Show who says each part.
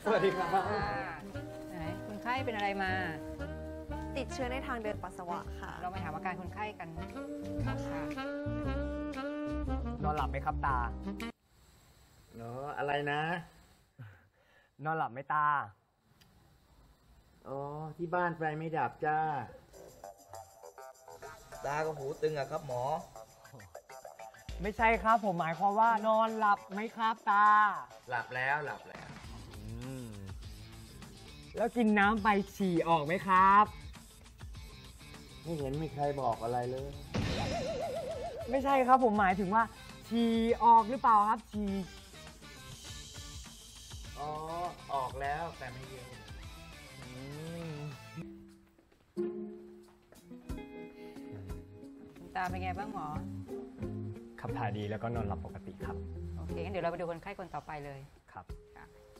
Speaker 1: สวัสดีครับ
Speaker 2: ไหนคนไข้เป็นอะไรมา
Speaker 3: ติดเชื้อในทางเดินปัสสาวะค่ะ
Speaker 2: เรามาถามอาการคนไข้กันค่ะ
Speaker 1: นอนหลับไหมครับตา
Speaker 4: อะไรนะ
Speaker 1: นอนหลับไหมตา
Speaker 4: อ๋อ ที่บ้านไฟไม่ดับจ้า
Speaker 5: ตาก็หูตึงอะครับหมอ
Speaker 1: ไม่ใช่ครับผมหมายความว่านอนหลับไหมครับตา
Speaker 4: หลับแล้วหลับแล้ว
Speaker 1: แล้วกินน้ำไปฉี่ออกไหมครับ
Speaker 4: ไม่เห็นมีใครบอกอะไรเลย
Speaker 1: ไม่ใช่ครับผมหมายถึงว่าฉี่ออกหรือเปล่าครับฉี่
Speaker 4: อ๋อ ออกแล้วแต่ไม่เยอะ
Speaker 2: คุณตาเป็นไงบ้างหมอ
Speaker 1: ขับถ่ายดีแล้วก็นอนหลับปกติครับ
Speaker 2: โอเคงั้นเดี๋ยวเราไปดูคนไข้คนต่อไปเลย
Speaker 1: ครับ
Speaker 2: ค่ะ